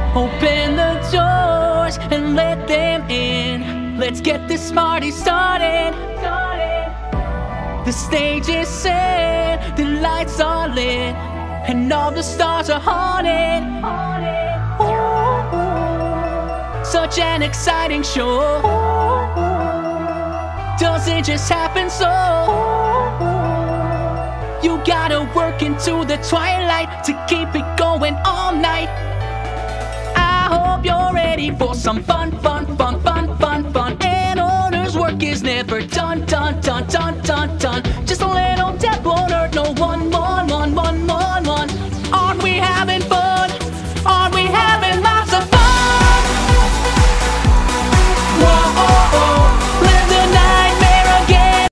Open the doors and let them in. Let's get this party started. The stage is set, the lights are lit, and all the stars are haunted. Ooh, such an exciting show. Does it just happen so? You gotta work into the twilight to keep it going all night. I hope you're ready for some fun, fun, fun.